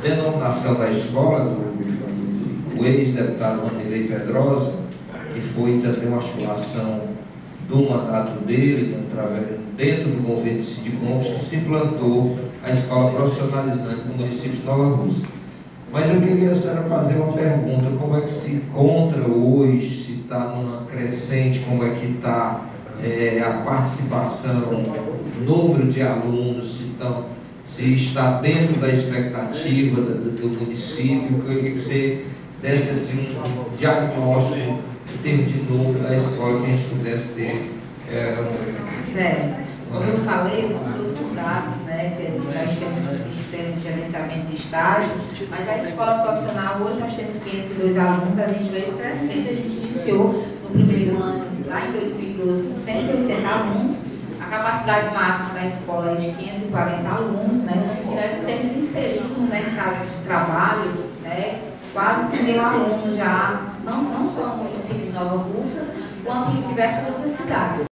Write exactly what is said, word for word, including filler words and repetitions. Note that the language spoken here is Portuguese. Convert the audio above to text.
denominação da escola, do, do ex-deputado Wanderlei Pedrosa, que foi também uma articulação do mandato dele, dentro do governo de Cid Gomes, que se implantou a escola profissionalizante no município de Nova Russa. Mas eu queria, senhora, fazer uma pergunta: como é que se encontra hoje, se está numa crescente, como é que está é, a participação, o número de alunos, se, tão, se está dentro da expectativa do, do município? Eu queria que você desse assim, um diagnóstico em termos de número da escola, que a gente pudesse ter. É, Certo. Como eu falei, eu não trouxe os dados, né, que nós temos um sistema de gerenciamento de estágio, mas a escola profissional, hoje nós temos quinhentos e dois alunos, a gente veio crescendo, a gente iniciou no primeiro ano, lá em dois mil e doze, com cento e oitenta alunos, a capacidade máxima da escola é de quinhentos e quarenta alunos, né, e nós temos inserido no mercado de trabalho, né, quase que mil alunos já, não, não só no município de Nova Russas, quanto em diversas outras cidades.